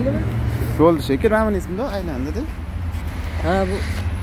bo'ldimi? Bo'ldi shekil, mana buni ismida aylandi-da. Ha, bu